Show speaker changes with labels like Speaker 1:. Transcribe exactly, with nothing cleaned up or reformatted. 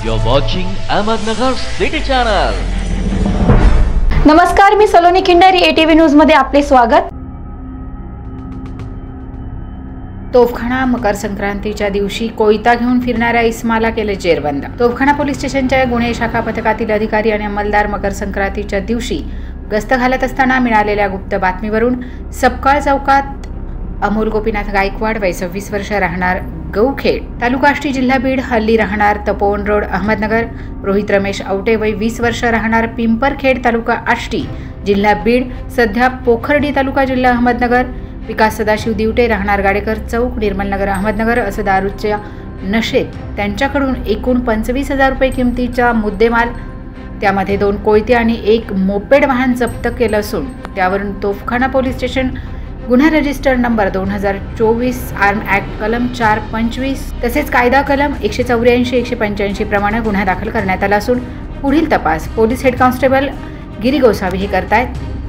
Speaker 1: You're watching Ahmednagar City Channel.
Speaker 2: नमस्कार, मी Saloni Khindari, ATV news मध्ये आपले स्वागत.
Speaker 3: तोफखाना मकर संक्रांतीच्या दिवशी कोयता घेऊन फिरणाऱ्या इस्माला केले जेरबंद. तोफखाना पोलीस स्टेशनच्या गुन्हे शाखा पथकातील अधिकारी आणि अंमलदार मकर संक्रांतीच्या दिवशी गस्त घालत असताना मिळालेल्या गुप्त बातमीवरून सपकाळ चौकात अमोल गोपीनाथ गायकवाड, वय सव्वीस वर्ष, राहणार गौखेड, तालुका आष्टी, जिल्हा बीड, हल्ली राहणार तपोवन रोड, अहमदनगर, रोहित रमेश आवटे, वय वीस वर्ष, राहणार पिंपरखेड, तालुका आष्टी, जिल्हा बीड, सध्या पोखर्डी, तालुका जिल्हा अहमदनगर, विकास सदाशिव दिवटे, राहणार गाडेकर चौक, निर्मलनगर, अहमदनगर, असं दारूच्या नशेत त्यांच्याकडून एकूण पंचवीस हजार रुपये किमतीचा मुद्देमाल, त्यामध्ये दोन कोयते आणि एक मोपेड वाहन जप्त केलं असून त्यावरून तोफखाना पोलीस स्टेशन गुन्हा रजिस्टर नंबर दोन हजार चोवीस आर्म ॲक्ट कलम चार पंचवीस तसेच कायदा कलम एकशे चौऱ्याऐंशी एकशे पंच्याऐंशी प्रमाणे गुन्हा दाखल करण्यात आला असून पुढील तपास police head constable Giri Gosavi हे करतायत.